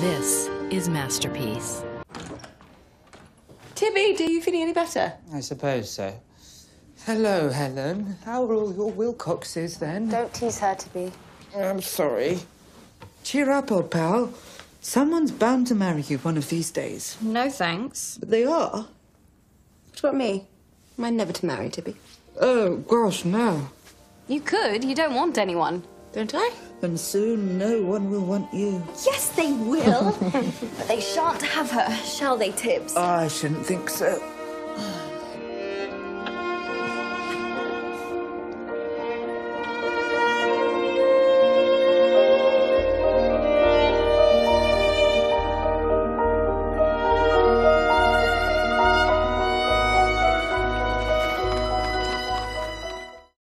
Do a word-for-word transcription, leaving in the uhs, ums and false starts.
This is Masterpiece. Tibby, do you feeling any better? I suppose so. Hello, Helen. How are all your Wilcoxes, then? Don't tease her, Tibby. I'm sorry. Cheer up, old pal. Someone's bound to marry you one of these days. No, thanks. But they are. What about me? Am I never to marry, Tibby? Oh, gosh, no. You could. You don't want anyone. Don't I? And soon no one will want you. Yes, they will. But they shan't have her, shall they, Tibbs? I shouldn't think so.